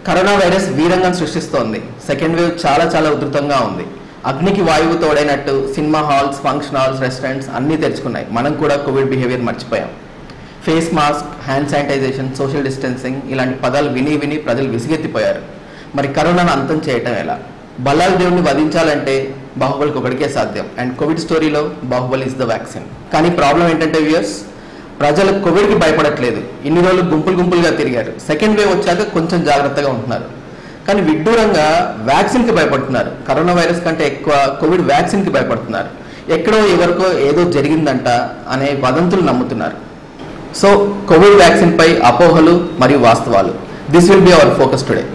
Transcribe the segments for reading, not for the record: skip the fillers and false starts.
Corona virus వీరంగం సృష్టిస్తోంది. Second wave చాలా ఉధృతంగా ఉంది. అగ్నికి వాయువు తోడైనట్టు cinema halls, function halls, restaurants అన్నీ తెరుచుకున్నాయి. మనం కూడా కోవిడ్ బిహేవియర్ మర్చిపోయాం. Face mask, hand sanitisation, social distancing ఇలాంటి పదాలు విని ప్రజలు విసిగెత్తిపోయారు. మరి కరోనాను అంతం చేయటం ఎలా? బల్లాల దేవుడిని వధించాలంటే బాహుబలికి ఒకటికే సాధ్యం. అండ్ కోవిడ్ స్టోరీలో బాహుబలి ఇస్ ద వ్యాక్సిన్. కానీ ప్రాబ్లం ఏంటంటే వ్యూయర్స్, ప్రజలు కోవిడ్కి భయపడట్లేదు. ఇన్ని రోజులు గుంపులుగా తిరిగారు. సెకండ్ వేవ్ వచ్చాక కొంచెం జాగ్రత్తగా ఉంటున్నారు. కానీ విడ్డూరంగా వ్యాక్సిన్కి భయపడుతున్నారు. కరోనా వైరస్ కంటే ఎక్కువ కోవిడ్ వ్యాక్సిన్కి భయపడుతున్నారు. ఎక్కడో ఎవరికో ఏదో జరిగిందంట అనే వదంతులు నమ్ముతున్నారు. సో కోవిడ్ వ్యాక్సిన్ పై అపోహలు మరియు వాస్తవాలు. This will be our focus today.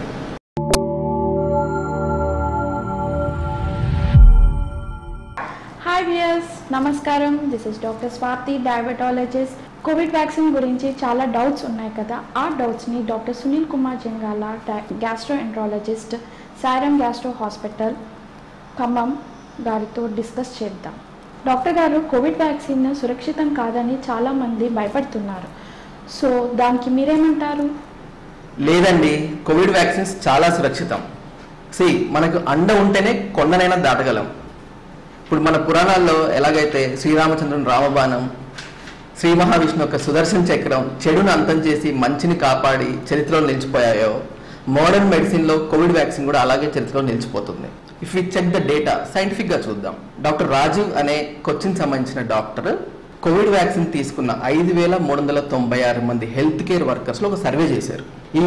Hi viewers, నమస్కారం. This is doctor Swathi, diabetologist. COVID vaccine గురించి చాలా డౌట్స్ ఉన్నాయి కదా. ఆ డౌట్స్ని doctor Sunil Kumar Jangala, gastroenterologist, Sairam gastro hospital, Khammam గారితో డిస్కస్ చేద్దాం. డాక్టర్ గారు, కోవిడ్ వ్యాక్సిన్ సురక్షితం కాదని చాలామంది భయపడుతున్నారు. సో దానికి మీరేమంటారు? లేదండి, కోవిడ్ వ్యాక్సిన్స్ చాలా సురక్షితం. మనకు అండ ఉంటేనే కొండనైనా దాటగలం. ఇప్పుడు మన పురాణాల్లో ఎలాగైతే శ్రీరామచంద్రుని రామబాణం, శ్రీ మహావిష్ణు యొక్క సుదర్శన చక్రం చెడును అంతం చేసి మంచిని కాపాడి చరిత్రలో నిలిచిపోయాయో, మోడర్న్ మెడిసిన్లో కోవిడ్ వ్యాక్సిన్ కూడా అలాగే చరిత్రలో నిలిచిపోతుంది. If we check the data, సైంటిఫిక్గా చూద్దాం. డాక్టర్ రాజీవ్ అనే కొచ్చిన్ సంబంధించిన డాక్టర్ కోవిడ్ వ్యాక్సిన్ తీసుకున్న 5,396 మంది హెల్త్ కేర్ వర్కర్స్లో ఒక సర్వే చేశారు. ఈ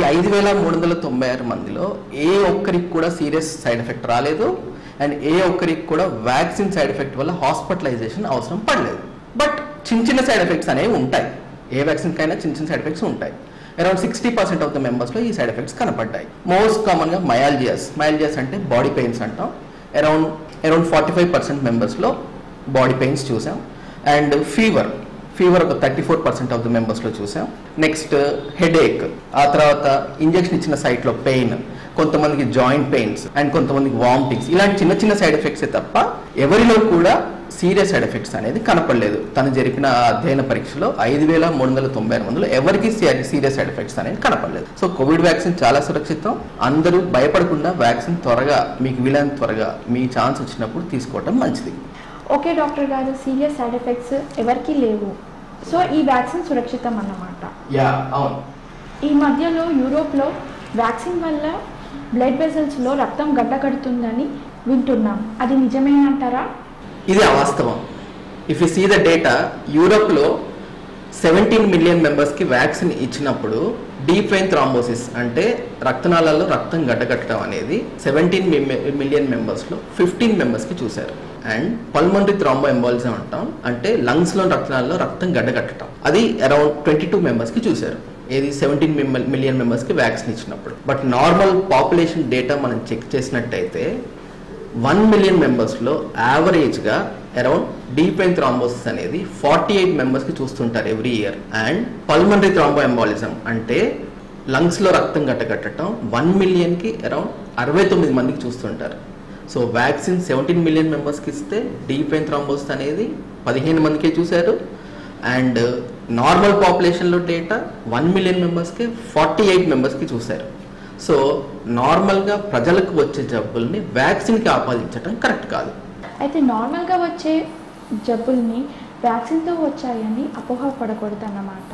5,396 మందిలో ఏ ఒక్కరికి కూడా సీరియస్ సైడ్ ఎఫెక్ట్ రాలేదు. అండ్ ఏ ఒక్కరికి కూడా వ్యాక్సిన్ సైడ్ ఎఫెక్ట్ వల్ల హాస్పిటలైజేషన్ అవసరం పడలేదు. బట్ చిన్న సైడ్ ఎఫెక్ట్స్ అనేవి ఉంటాయి. ఏ వ్యాక్సిన్ కైనా చిన్న సైడ్ ఎఫెక్ట్స్ ఉంటాయి. అరౌండ్ 60% ఆఫ్ ద మెంబర్స్లో ఈ సైడ్ ఎఫెక్ట్స్ కనపడ్డాయి. మోస్ట్ కామన్గా మయాల్జియాస్ అంటే బాడీ పెయిన్స్ అంటాం. అరౌండ్ 45% మెంబర్స్లో బాడీ పెయిన్స్ చూసాం. అండ్ ఫీవర్ ఒక 34% ఆఫ్ ద మెంబర్స్లో చూసాం. నెక్స్ట్ హెడేక్, ఆ తర్వాత ఇంజెక్షన్ ఇచ్చిన సైట్లో పెయిన్, కొంతమందికి జాయింట్ పెయిన్స్ అండ్ కొంతమందికి వామిటింగ్స్, ఇలాంటి చిన్న సైడ్ ఎఫెక్ట్సే తప్ప ఎవరిలో కూడా సీరియస్ సైడ్ ఎఫెక్ట్స్ అనేది కనపడలేదు. తను జరిపిన అధ్యయన పరీక్షలో 5,396 మందిలో ఎవరికి సీరియస్ సైడ్ ఎఫెక్ట్స్ అనేది కనపడలేదు. సో కోవిడ్ వ్యాక్సిన్ చాలా సురక్షితం. అందరూ భయపడకుండా వ్యాక్సిన్ త్వరగా, మీకు వీలైనంత త్వరగా మీ ఛాన్స్ వచ్చినప్పుడు తీసుకోవడం మంచిది. ఓకే డాక్టర్ గారు, సీరియస్ సైడ్ ఎఫెక్ట్స్ ఎవరికి లేవు. సో ఈ వ్యాక్సిన్ సురక్షితం అన్నమాట. అవును. ఈ మధ్యలో యూరోప్లో వ్యాక్సిన్ వల్ల బ్లడ్ వెసల్స్లో రక్తం గడ్డకడుతుందని వింటున్నాం. అది నిజమేనంటారా? ఇది అవాస్తవం. If you see the data, యూరోప్లో 17 మిలియన్ మెంబర్స్కి వ్యాక్సిన్ ఇచ్చినప్పుడు డీప్ వెయిన్ థ్రాంబోసిస్ అంటే రక్తనాళాల్లో రక్తం గడ్డకట్టడం అనేది 17 మిలియన్ మెంబర్స్లో 15 మెంబర్స్కి చూశారు. అండ్ పల్మనరీ థ్రాంబో ఎంబాలిజం అంటాం, అంటే లంగ్స్లో రక్తనాళాల్లో రక్తం గడ్డకట్టడం, అది అరౌండ్ 22 మెంబర్స్కి చూశారు. ఏది 17 మిలియన్ మెంబర్స్కి వ్యాక్సిన్ ఇచ్చినప్పుడు. బట్ నార్మల్ పాపులేషన్ డేటా మనం చెక్ చేసినట్టయితే 1 మిలియన్ మెంబర్స్లో యావరేజ్గా అరౌండ్ డీప్ వెయిన్ థ్రాంబోసిస్ అనేది 48 మెంబర్స్కి చూస్తుంటారు every year. And pulmonary thromboembolism అంటే లంగ్స్లో రక్తం గట్టకట్టడం 1 మిలియన్కి అరౌండ్ 69 మందికి చూస్తుంటారు. సో వ్యాక్సిన్ 17 మిలియన్ మెంబర్స్కి ఇస్తే డీప్ వెయిన్ థ్రాంబోసిస్ అనేది 15 మందికే చూశారు. అండ్ నార్మల్ పాపులేషన్లో డేటా 1 మిలియన్ మెంబర్స్కి 48 మెంబర్స్కి చూశారు. సో నార్మల్గా ప్రజలకు వచ్చే జబ్బుల్ని వ్యాక్సిన్కి ఆపాదించడం కరెక్ట్ కాదు. అయితే నార్మల్గా వచ్చే జబ్బుల్ని వ్యాక్సిన్తో వచ్చాయని అపోహపడకూడదు అన్నమాట.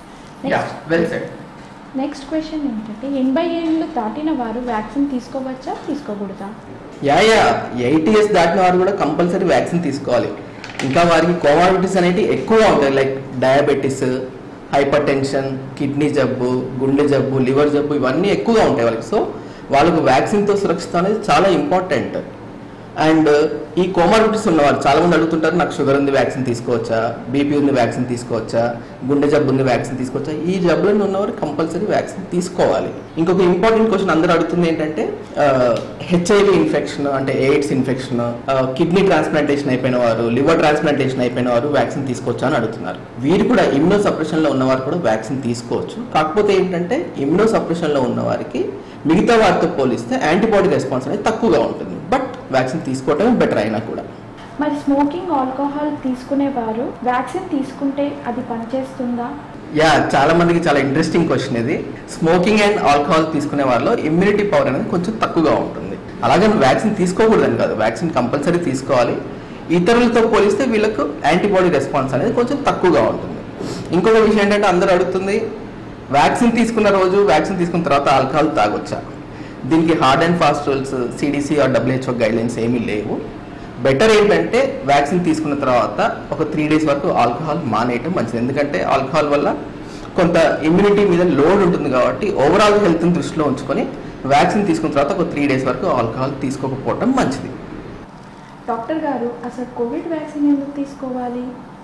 నెక్స్ట్ క్వశ్చన్ ఏంటంటే, 80 ఏళ్ళు దాటిన వారు వ్యాక్సిన్ తీసుకోవచ్చా, తీసుకోకూడదా? 80 ఇయర్స్ దాటిన వారు కూడా కంపల్సరీ వ్యాక్సిన్ తీసుకోవాలి. ఇంకా వారికి కోమార్బిడిటీస్ అనేవి ఎక్కువగా ఉంటాయి. Like diabetes, hypertension, kidney జబ్బు, గుండె జబ్బు, లివర్ జబ్బు, ఇవన్నీ ఎక్కువగా ఉంటాయి వాళ్ళకి. సో వాళ్ళకు వ్యాక్సిన్తో సురక్షితం అనేది చాలా ఇంపార్టెంట్. అండ్ ఈ కోమార్బిడిటీస్ ఉన్నవారు చాలామంది అడుగుతుంటారు, నాకు షుగర్ ఉంది వ్యాక్సిన్ తీసుకోవచ్చా, బీపీ ఉంది వ్యాక్సిన్ తీసుకోవచ్చా, గుండె జబ్బు ఉంది వ్యాక్సిన్ తీసుకోవచ్చా? ఈ జబ్బులను ఉన్నవారు కంపల్సరీ వ్యాక్సిన్ తీసుకోవాలి. ఇంకొక ఇంపార్టెంట్ క్వశ్చన్ అందరూ అడుగుతుంది ఏంటంటే, హెచ్ఐవి ఇన్ఫెక్షన్ అంటే ఎయిడ్స్ ఇన్ఫెక్షన్, కిడ్నీ ట్రాన్స్ప్లాంటేషన్ అయిపోయిన వారు, లివర్ ట్రాన్స్ప్లాంటేషన్ అయిపోయిన వారు వ్యాక్సిన్ తీసుకోవచ్చా అని అడుగుతున్నారు. వీరు కూడా ఇమ్యూనో సప్రెషన్లో ఉన్నవారు కూడా వ్యాక్సిన్ తీసుకోవచ్చు. కాకపోతే ఏంటంటే ఇమ్యూనో సప్రెషన్లో ఉన్నవారికి మిగతా వారితో పోలిస్తే యాంటీబాడీ రెస్పాన్స్ అనేది తక్కువగా ఉంటుంది. బట్ వ్యాక్సిన్ తీసుకోవటమే బెటర్ అయినా కూడా. మరి స్మోకింగ్, ఆల్కహాల్ తీసుకునేవారు వ్యాక్సిన్ తీసుకుంటే అది పనిచేస్తుందా? యా, చాలా మందికి చాలా ఇంట్రెస్టింగ్ క్వశ్చన్ ఇది. స్మోకింగ్ అండ్ ఆల్కహాల్ తీసుకునే వాళ్ళలో ఇమ్యూనిటీ పవర్ అనేది కొంచెం తక్కువగా ఉంటుంది. అలాగే వ్యాక్సిన్ తీసుకోకూడదని కాదు, వ్యాక్సిన్ కంపల్సరీ తీసుకోవాలి. ఇతరులతో పోలిస్తే వీళ్ళకు యాంటీబాడీ రెస్పాన్స్ అనేది కొంచెం తక్కువగా ఉంటుంది. ఇంకొక విషయం ఏంటంటే అందరూ అడుగుతుంది, వ్యాక్సిన్ తీసుకున్న రోజు వ్యాక్సిన్ తీసుకున్న తర్వాత ఆల్కహాల్ తాగొచ్చా? దీనికి hard and fast rules CDC or WHO guidelines ఏమీ లేవు. బెటర్ ఏంటంటే వ్యాక్సిన్ తీసుకున్న తర్వాత ఒక 3 days వరకు ఆల్కహాల్ మానేయటం మంచిది. ఎందుకంటే ఆల్కహాల్ వల్ల కొంత ఇమ్యూనిటీ మీద లోడ్ ఉంటుంది కాబట్టి ఓవరాల్ హెల్త్ని దృష్టిలో ఉంచుకొని వ్యాక్సిన్ తీసుకున్న తర్వాత ఒక 3 days వరకు ఆల్కహాల్ తీసుకోకపోవటం మంచిది. డాక్టర్ గారు, అసలు కోవిడ్ వ్యాక్సిన్ ఎందుకు తీసుకోవాలి?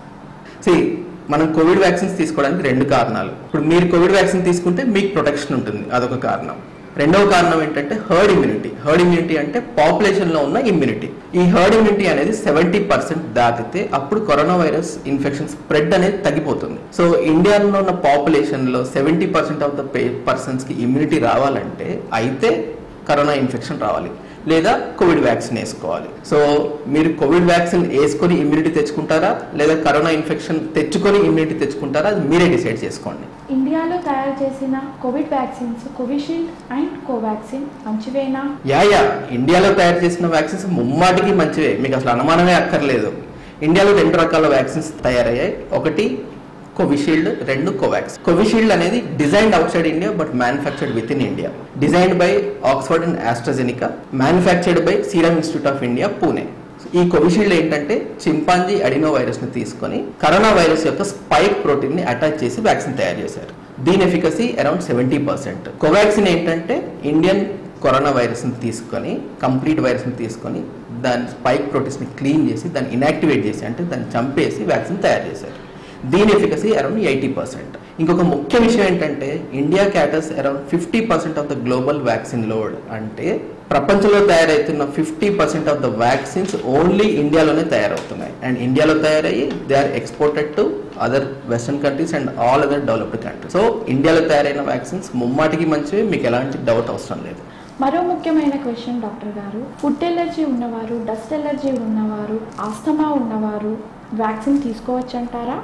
మనం కోవిడ్ వ్యాక్సిన్స్ తీసుకోవడానికి 2 కారణాలు. ఇప్పుడు మీరు కోవిడ్ వ్యాక్సిన్ తీసుకుంటే మీకు ప్రొటెక్షన్ ఉంటుంది, అదొక కారణం. రెండవ కారణం ఏంటంటే హర్డ్ ఇమ్యూనిటీ. హర్డ్ ఇమ్యూనిటీ అంటే పాపులేషన్లో ఉన్న ఇమ్యూనిటీ. ఈ హర్డ్ ఇమ్యూనిటీ అనేది 70% దాటితే అప్పుడు కరోనా వైరస్ ఇన్ఫెక్షన్ స్ప్రెడ్ అనేది తగ్గిపోతుంది. సో ఇండియాలో ఉన్న పాపులేషన్లో 70% ఆఫ్ ద పర్సన్స్కి ఇమ్యూనిటీ రావాలంటే అయితే కరోనా ఇన్ఫెక్షన్ రావాలి, లేదా కోవిడ్ వ్యాక్సిన్ వేసుకోవాలి. సో మీరు కోవిడ్ వ్యాక్సిన్ వేసుకొని ఇమ్యూనిటీ తెచ్చుకుంటారా, లేదా కరోనా ఇన్ఫెక్షన్ తెచ్చుకొని ఇమ్యూనిటీ తెచ్చుకుంటారా, అది మీరే డిసైడ్ చేసుకోండి. ఇండియాలో తయారు చేసిన covid vaccines Covishield and Covaxin మంచివేనా? ఇండియాలో తయారు చేసిన వ్యాక్సిన్స్ ముమ్మాటికి మంచివే, మీకు అసలు అనుమానమే అక్కర్లేదు. ఇండియాలో 2 రకాల వ్యాక్సిన్స్ తయారయ్యాయి. ఒకటి కోవిషీల్డ్, 2 కోవాక్స్. కోవిషీల్డ్ అనేది designed outside India but manufactured within India. Designed by Oxford and AstraZeneca, manufactured by Serum Institute of India, Pune. ఈ కోవిషీల్డ్ ఏంటంటే చింపాంజీ అడినో వైరస్ ని తీసుకొని కరోనా వైరస్ యొక్క స్పైక్ ప్రోటీన్ ని attach చేసి vaccine తయారు చేశారు. దీని ఎఫికసీ అరౌండ్ 70%. కోవాక్సిన్ ఏంటంటే ఇండియన్ కరోనా వైరస్ ని తీసుకొని, కంప్లీట్ వైరస్ ని తీసుకొని దాని స్పైక్ ప్రోటీన్స్ ని క్లీన్ చేసి దాన్ని ఇన్యాక్టివేట్ చేసి, అంటే దాన్ని చంపేసి వ్యాక్సిన్ తయారు చేశారు. దీని ఎఫికసీ అరౌండ్ 80%. ఇంకొక ముఖ్య విషయం ఏంటంటే India caters around 50% of the global vaccine load. అంటే ప్రపంచంలో తయారవుతున్న 50% ఆఫ్ ద వ్యాక్సిన్స్ ఓన్లీ ఇండియాలోనే తయారవుతున్నాయి. అండ్ ఇండియాలో తయారయ్యి they are exported to other western countries and all other developed countries. So ఇండియాలో తయారైన వ్యాక్సిన్స్ ముమ్మాటికి మంచివి, మీకు ఎలాంటి డౌట్ అవసరం లేదు. మరో ముఖ్యమైన క్వశ్చన్ డాక్టర్ గారు, ఫుడ్ ఎలర్జీ ఉన్నవారు, డస్ట్ ఎలర్జీ ఉన్నవారు, ఆస్తమా ఉన్నవారు వ్యాక్సిన్ తీసుకోవచ్చు అంటారా?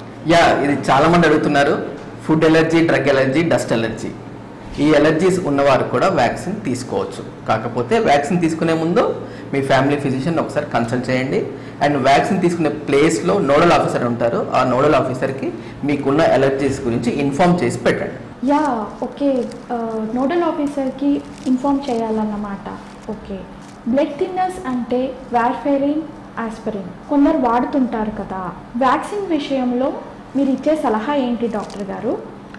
ఇది చాలా మంది అడుగుతున్నారు. Food allergy, drug allergy, dust allergy, ఈ ఎలర్జీస్ ఉన్నవారు కూడా వ్యాక్సిన్ తీసుకోవచ్చు. కాకపోతే వ్యాక్సిన్ తీసుకునే ముందు మీ ఫ్యామిలీ ఫిజిషియన్ ఒకసారి కన్సల్ట్ చేయండి. అండ్ వ్యాక్సిన్ తీసుకునే ప్లేస్లో నోడల్ ఆఫీసర్ ఉంటారు, ఆ నోడల్ ఆఫీసర్కి మీకున్న ఎలర్జీస్ గురించి ఇన్ఫార్మ్ చేసి పెట్టండి. ఓకే, నోడల్ ఆఫీసర్కి ఇన్ఫార్మ్ చేయాలన్నమాట. ఓకే, బ్లడ్ థిన్నర్స్ అంటే వార్ఫెరిన్, ఆస్పిరిన్ కొందరు వాడుతుంటారు కదా, వ్యాక్సిన్ విషయంలో మీరు ఇచ్చే సలహా ఏంటి డాక్టర్ గారు?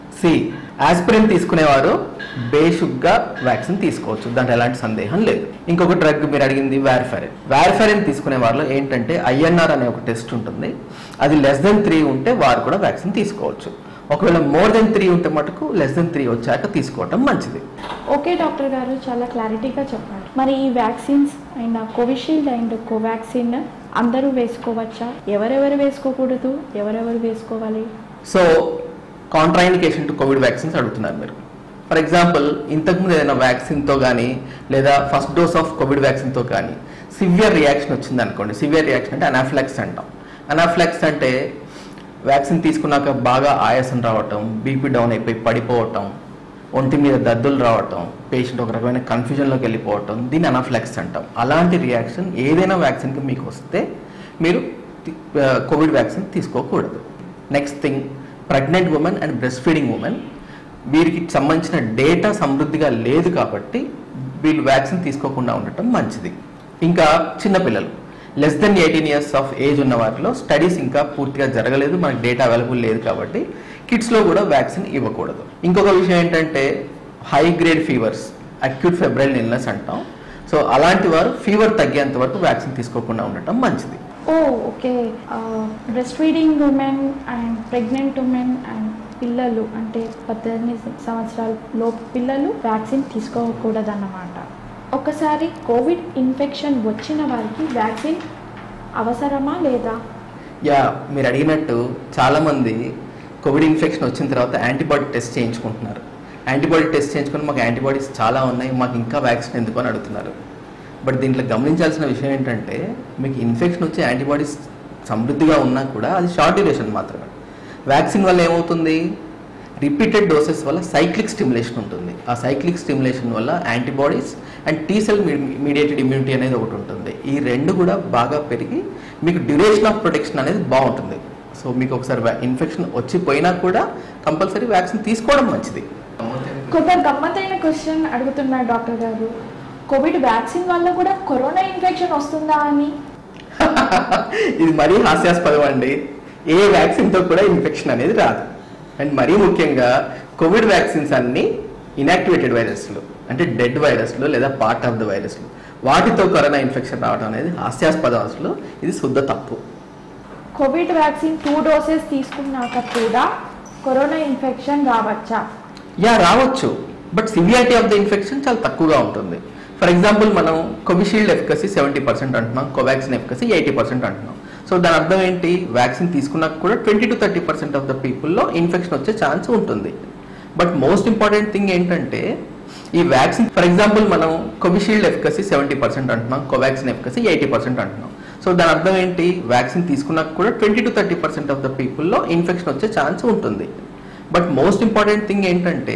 ఆస్పిరిన్ తీసుకునేవారు బేషుగ్గా వ్యాక్సిన్ తీసుకోవచ్చు, దాంట్లో ఎలాంటి సందేహం లేదు. ఇంకొక డ్రగ్ మీరు అడిగింది వార్ఫెరిన్. వార్ఫెరిన్ తీసుకునే వారిలో ఏంటంటే INR అనే ఒక టెస్ట్ ఉంటుంది, అది <3 ఉంటే వారు కూడా వ్యాక్సిన్ తీసుకోవచ్చు. ఒకవేళ more-3 ఉంటే మటుకు <3 వచ్చాక తీసుకోవటం మంచిది. ఓకే డాక్టర్ గారు, చాలా క్లారిటీగా చెప్పారు. మరి ఈ vaccines and Covishield and Covaxin అందరూ వేసుకోవచ్చా? ఎవరెవరు వేసుకోకూడదు, ఎవరెవరు వేసుకోవాలి? So contraindication to covid vaccines అడుగుతున్నారు మీరు. ఫర్ ఎగ్జాంపుల్, ఇంతకుముందు ఏదైనా వ్యాక్సిన్తో కానీ లేదా ఫస్ట్ డోస్ ఆఫ్ కోవిడ్ వ్యాక్సిన్తో కానీ సివియర్ రియాక్షన్ వచ్చింది అనుకోండి. సివియర్ రియాక్షన్ అంటే అనాఫిలాక్సిస్ అంటాం. అనాఫిలాక్సిస్ అంటే వ్యాక్సిన్ తీసుకున్నాక బాగా ఆయాసం రావటం, బీపీ డౌన్ అయిపోయి పడిపోవటం, ఒంటి మీద దద్దులు రావటం, పేషెంట్ ఒక రకమైన కన్ఫ్యూజన్లోకి వెళ్ళిపోవటం, దీన్ని అనాఫిలాక్సిస్ అంటాం. అలాంటి రియాక్షన్ ఏదైనా వ్యాక్సిన్కి మీకు వస్తే మీరు కోవిడ్ వ్యాక్సిన్ తీసుకోకూడదు. Next thing, pregnant women and breast feeding women, వీరికి సంబంధించిన డేటా సమృద్ధిగా లేదు కాబట్టి వీళ్ళు వ్యాక్సిన్ తీసుకోకుండా ఉండటం మంచిది. ఇంకా చిన్నపిల్లలు <18 years ఆఫ్ ఏజ్ ఉన్న వారిలో స్టడీస్ ఇంకా పూర్తిగా జరగలేదు, మనకి డేటా అవైలబుల్ లేదు కాబట్టి కిడ్స్లో కూడా వ్యాక్సిన్ ఇవ్వకూడదు. ఇంకొక విషయం ఏంటంటే high grade fevers, acute febrile illness అంటాం. సో అలాంటి వారు ఫీవర్ తగ్గేంత వరకు వ్యాక్సిన్ తీసుకోకుండా ఉండటం మంచిది. Okay, breast feeding women and pregnant women and పిల్లలు అంటే 18 సంవత్సరాల లోపు పిల్లలు వ్యాక్సిన్ తీసుకోకూడదన్నమాట. ఒకసారి కోవిడ్ ఇన్ఫెక్షన్ వచ్చిన వారికి వ్యాక్సిన్ అవసరమా లేదా? మీరు అడిగినట్టు చాలామంది కోవిడ్ ఇన్ఫెక్షన్ వచ్చిన తర్వాత యాంటీబాడీ టెస్ట్ చేయించుకుంటున్నారు. యాంటీబాడీ టెస్ట్ చేయించుకుని మాకు యాంటీబాడీస్ చాలా ఉన్నాయి, మాకు ఇంకా వ్యాక్సిన్ ఎందుకు అని అడుగుతున్నారు. బట్ దీంట్లో గమనించాల్సిన విషయం ఏంటంటే మీకు ఇన్ఫెక్షన్ వచ్చే యాంటీబాడీస్ సమృద్ధిగా ఉన్నా కూడా అది షార్ట్ డ్యూరేషన్ మాత్రమే. వ్యాక్సిన్ వల్ల ఏమవుతుంది, రిపీటెడ్ డోసెస్ వల్ల సైక్లిక్ స్టిమ్యులేషన్ ఉంటుంది. ఆ సైక్లిక్ స్టిమ్యులేషన్ వల్ల antibodies and T cell mediated immunity అనేది ఒకటి ఉంటుంది. ఈ రెండు కూడా బాగా పెరిగి మీకు డ్యూరేషన్ ఆఫ్ ప్రొటెక్షన్ అనేది బాగుంటుంది. సో మీకు ఒకసారి ఇన్ఫెక్షన్ వచ్చిపోయినా కూడా కంపల్సరీ వ్యాక్సిన్ తీసుకోవడం మంచిది. కొంత గమ్మత్తైన క్వశ్చన్ అడుగుతున్నారు డాక్టర్ గారు, కోవిడ్ వ్యాక్సిన్ వల్ల కూడా కరోనా ఇన్ఫెక్షన్ వస్తుందా అని. ఇది మరీ హాస్యాస్పదం అండి. ఏ వ్యాక్సిన్తో కూడా ఇన్ఫెక్షన్ అనేది రాదు. అండ్ మరీ ముఖ్యంగా కోవిడ్ వ్యాక్సిన్స్ అన్ని ఇన్యాక్టివేటెడ్ వైరస్లు, అంటే డెడ్ వైరస్లు లేదా పార్ట్ ఆఫ్ ద వైరస్లు, వాటితో కరోనా ఇన్ఫెక్షన్ రావడం అనేది హాస్యాస్పదం. అసలు ఇది శుద్ధ తప్పు. కోవిడ్ వ్యాక్సిన్ 2 డోసెస్ తీసుకున్నాక కూడా కరోనా ఇన్ఫెక్షన్ రావచ్చా? రావచ్చు, but severity of the infection చాలా తక్కువగా ఉంటుంది. ఫర్ ఎగ్జాంపుల్ మనం కోవిషీల్డ్ ఎఫికసీ 70% అంటున్నాం, కోవాక్సిన్ ఎఫికసీ 80% అంటున్నాం. సో దాని అర్థం ఏంటి? వ్యాక్సిన్ తీసుకున్నాక కూడా 20 to 30% ఆఫ్ ద పీపుల్లో ఇన్ఫెక్షన్ వచ్చే ఛాన్స్ ఉంటుంది. బట్ మోస్ట్ ఇంపార్టెంట్ థింగ్ ఏంటంటే ఈ వ్యాక్సిన్, ఫర్ ఎగ్జాంపుల్ మనం కోవిషీల్డ్ ఎఫికసీ 70% అంటున్నాం, కోవాక్సిన్ ఎఫికసీ 80% అంటున్నాం. సో దాని అర్థం ఏంటి? వ్యాక్సిన్ తీసుకున్నాక కూడా 20 to 30% ఆఫ్ ద పీపుల్లో ఇన్ఫెక్షన్ వచ్చే ఛాన్స్ ఉంటుంది. బట్ మోస్ట్ ఇంపార్టెంట్ థింగ్ ఏంటంటే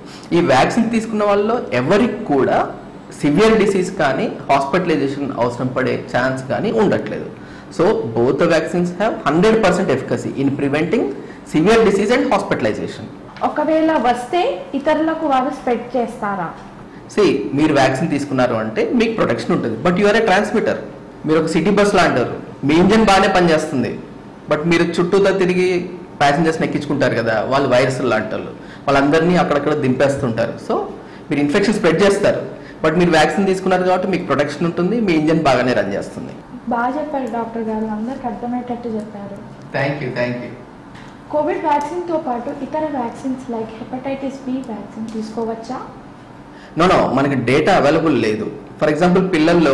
ఈ వ్యాక్సిన్ తీసుకున్న వాళ్ళు ఎవరికి కూడా సివియర్ డిసీజ్ కానీ హాస్పిటలైజేషన్ అవసరం పడే ఛాన్స్ కానీ ఉండట్లేదు. So both the vaccines have 100% efficacy in preventing severe disease and hospitalisation. ఒకవేళ వస్తే ఇతరులకు వారు స్ప్రెడ్ చేస్తారా? మీరు వ్యాక్సిన్ తీసుకున్నారు అంటే మీకు ప్రొటెక్షన్ ఉంటుంది, but you are a transmitter. మీరు ఒక సిటీ బస్లో అంటారు, మీ ఇంజన్ బాగానే పనిచేస్తుంది, బట్ మీరు చుట్టూతో తిరిగి ప్యాసింజర్స్ని ఎక్కించుకుంటారు కదా, వాళ్ళు వైరస్లు అంటారు, వాళ్ళందరినీ అక్కడక్కడ దింపేస్తుంటారు. సో మీరు ఇన్ఫెక్షన్ స్ప్రెడ్ చేస్తారు, బట్ మీరు వ్యాక్సిన్ తీసుకున్నారు కాబట్టి మీకు ప్రొటెక్షన్ ఉంటుంది, మీ ఇంజన్ బాగానే రన్ చేస్తుంది. బాగా చెప్పారు డాక్టర్ గారు, అందరికి అర్థమయ్యేటట్టు చెప్పారు. Thank you. కోవిడ్ వ్యాక్సిన్తో పాటు ఇతర vaccines like hepatitis B vaccine తీసుకోవచ్చా? నో, మనకి డేటా అవైలబుల్ లేదు. ఫర్ ఎగ్జాంపుల్ పిల్లల్లో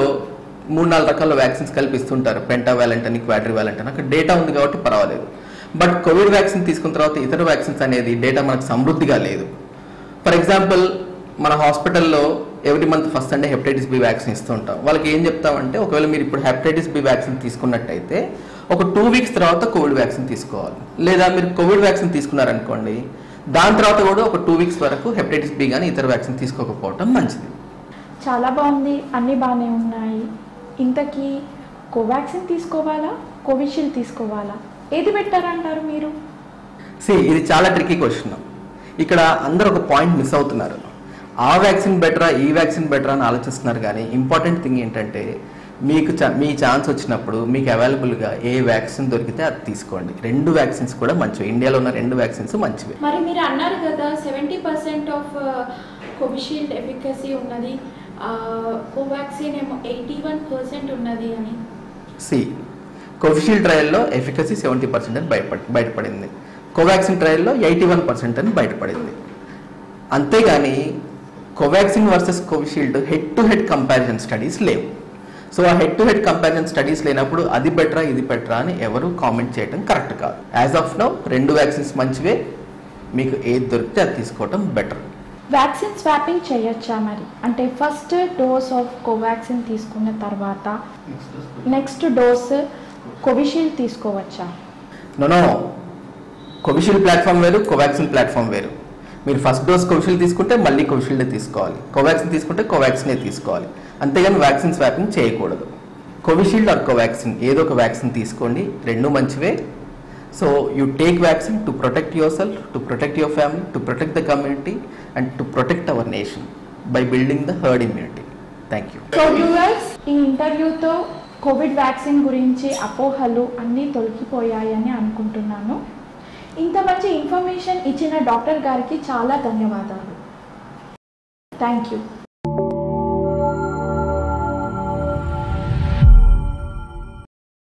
3-4 రకాల వ్యాక్సిన్స్ కల్పిస్తుంటారు, పెంటావాలెంట్ అని, క్వాడ్రివాలెంట్ అని. అక్కడ డేటా ఉంది కాబట్టి పర్వాలేదు. బట్ కోవిడ్ వ్యాక్సిన్ తీసుకున్న తర్వాత ఇతర వ్యాక్సిన్స్ అనేది డేటా మనకు సమృద్ధిగా లేదు. ఫర్ ఎగ్జాంపుల్ మన హాస్పిటల్లో every month first Sunday hepatitis B vaccine ఇస్తుంటాం. వాళ్ళకి ఏం చెప్తామంటే, ఒకవేళ మీరు ఇప్పుడు హెపటైటిస్ బి వ్యాక్సిన్ తీసుకున్నట్టయితే ఒక 2 weeks తర్వాత కోవిడ్ వ్యాక్సిన్ తీసుకోవాలి. లేదా మీరు కోవిడ్ వ్యాక్సిన్ తీసుకున్నారనుకోండి, దాని తర్వాత కూడా ఒక 2 weeks వరకు హెపటైటిస్ బి కానీ ఇతర వ్యాక్సిన్ తీసుకోకపోవడం మంచిది. చాలా బాగుంది, అన్నీ బాగానే ఉన్నాయి. ఇంతకీ కోవాక్సిన్ తీసుకోవాలా, కోవిషీల్డ్ తీసుకోవాలా, ఏది బెటర్ అంటారు మీరు? ఇది చాలా ట్రికీ క్వశ్చన్. ఇక్కడ అందరూ ఒక పాయింట్ మిస్ అవుతున్నారు. ఆ వ్యాక్సిన్ బెటరా, ఈ వ్యాక్సిన్ బెటరా అని ఆలోచిస్తున్నారు. కానీ ఇంపార్టెంట్ థింగ్ ఏంటంటే మీకు మీ ఛాన్స్ వచ్చినప్పుడు మీకు అవైలబుల్గా ఏ వ్యాక్సిన్ దొరికితే అది తీసుకోండి. 2 వ్యాక్సిన్స్ కూడా మంచివి. ఇండియాలో ఉన్న 2 వ్యాక్సిన్స్ మంచివి. మరి మీరు అన్నారు కదా 70% ఆఫ్ కోవిషీల్డ్ ఎఫికసీ ఉన్నది, కోవాక్సిన్ ఏమో 81% ఉన్నది అని. కోవిషీల్డ్ ట్రయల్లో ఎఫికసీ 70% అని బయటపడింది. కోవాక్సిన్ ట్రయల్లో 81% అని బయటపడింది. అంతేగాని Covaxin versus Covishield head to head comparison studies లేవు. సో ఆ head to head comparison studies లేనప్పుడు అది బెటరా ఇది బెటరా అని ఎవరు కామెంట్ చేయడం కరెక్ట్ కాదు. యాజ్ ఆఫ్ నౌ 2 వ్యాక్సిన్స్ మంచివే, మీకు ఏది దొరికితే అది తీసుకోవడం బెటర్. వ్యాక్సిన్ స్వాపింగ్ చేయొచ్చా మరి? అంటే ఫస్ట్ డోస్ ఆఫ్ కోవాక్సిన్ తీసుకున్న తర్వాత నెక్స్ట్ డోస్ కోవిషీల్డ్ తీసుకోవచ్చా? నో, కోవిషీల్డ్ ప్లాట్ఫామ్ వేరు, కోవాక్సిన్ ప్లాట్ఫామ్ వేరు. మీరు ఫస్ట్ డోస్ కోవిషీల్డ్ తీసుకుంటే మళ్ళీ కోవిషీల్డే తీసుకోవాలి, కోవాక్సిన్ తీసుకుంటే కోవాక్సినే తీసుకోవాలి. అంతేగాని వ్యాక్సిన్ స్వాపింగ్ చేయకూడదు. కోవిషీల్డ్ ఆర్ కోవాక్సిన్ ఏదో ఒక వ్యాక్సిన్ తీసుకోండి, 2 మంచివే. So you take vaccine to protect yourself, to protect your family, to protect the community and to protect our nation by building the herd immunity. Thank you. So viewers, ఈ ఇంటర్వ్యూతో Covid vaccine గురించి అపోహలు అన్నీ తొలగిపోయాయని అనుకుంటున్నాను. ఇంత మంచి information ఇచ్చిన doctor గారికి చాలా ధన్యవాదాలు. Thank you.